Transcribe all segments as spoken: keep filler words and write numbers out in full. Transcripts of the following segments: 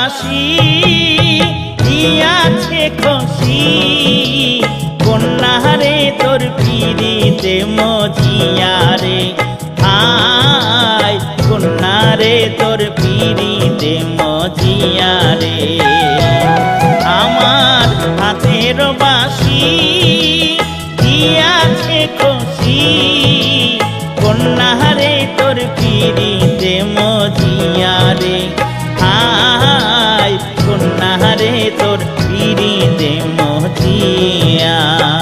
বাসি দিয়াছে খুশি কন্যারে তোর পিরিতে মজিয়া রে হাই কন্যারে তোর পিরিতে মজিয়া রে আমার হাতের বাসি দিয়াছে খুশি কন্যারে তোর পিরিতে মজিয়া রে হাই কন্যারে তোর পিরিতে মজিয়া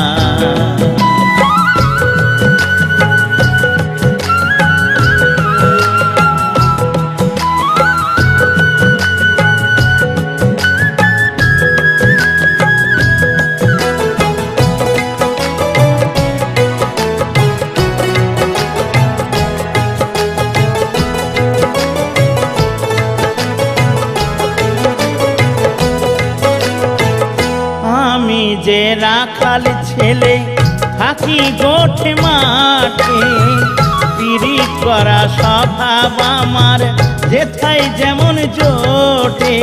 যে রাখাল ছেলে থাকি গোঠে মাঠে পিরিত করা স্বভাব আমার যেথায় যেমন জোটে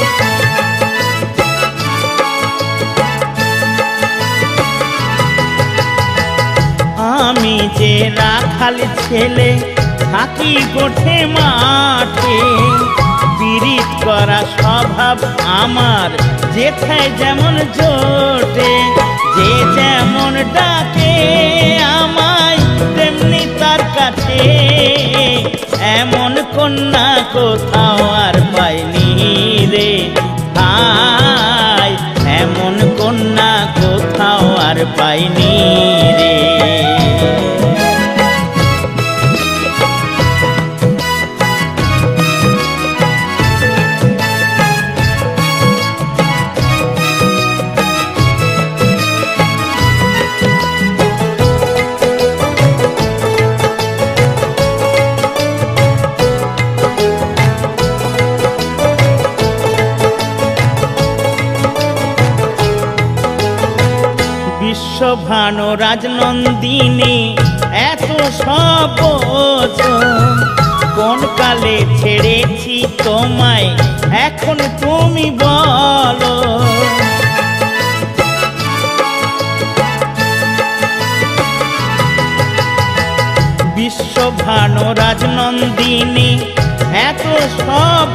আমি যে রাখাল ছেলে থাকি গোঠে মাঠে পিরিত করা স্বভাব আমার যেথায় যেমন জোটে যে যেমন ডাকে আমায় তেমনি তার কাছে এমন কন্যা কোথাও আর পাইনি রে হাই এমন কন্যা কোথাও আর পাইনি রে বিশ্বভানু রাজনন্দিনী এত সব কোন কালে ছেড়েছি তোমায় এখন তুমি বলো বিশ্বভানু রাজনন্দিনী এত সব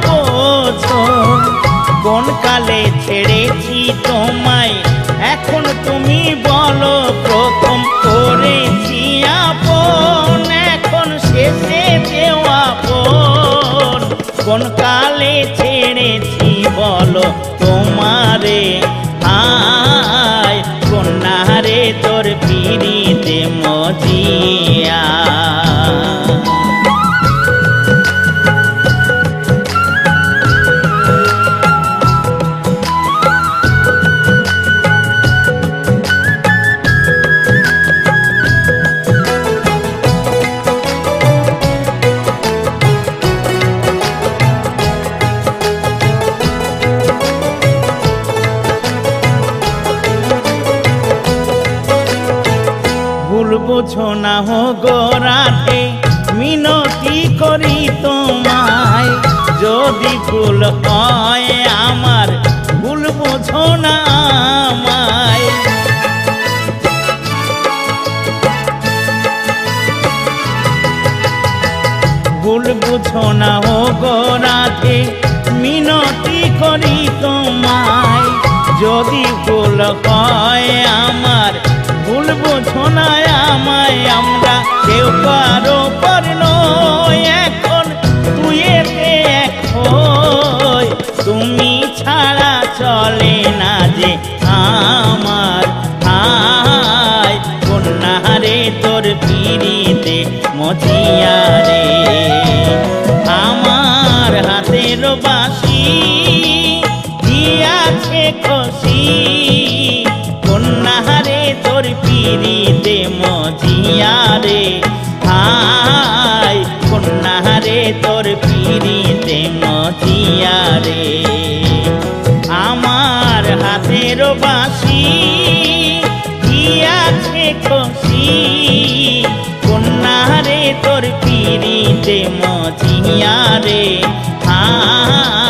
কোন কালে ছেড়েছি তোমায় এখন তুমি বলো প্রথম করেছি আপন এখন শেষে যেও আপন কোন কালে ছেড়েছি বলো তোমারে হাই কন্যারে তোর পিরিতে মজিয়া বুঝো না হো গো রাধে মিনতি করি তোমায় যদি ভুল হয় আমার ভুল বুঝো না আমায় ভুল বুঝো না হো গো রাধে মিনতি করি তোমায় যদি ভুল হয় আমার ভুল বুঝো না আমায় আমরা কেউ কারো পর নই এখন তুই এক হই তুমি ছাড়া চলে না যে আমার হাই কন্যারে তোর পিরিতে মজিয়া রে আমার হাতের বাসি দিয়াছে খুশি কন্যারে তোর পিরিতে মজিয়া রে হাই কন্যারে তোর পিরিতে মজিয়া রে আমার হাতের বাসি দিয়াছে খুশি কন্যারে তোর পিরিতে মজিয়া রে হাই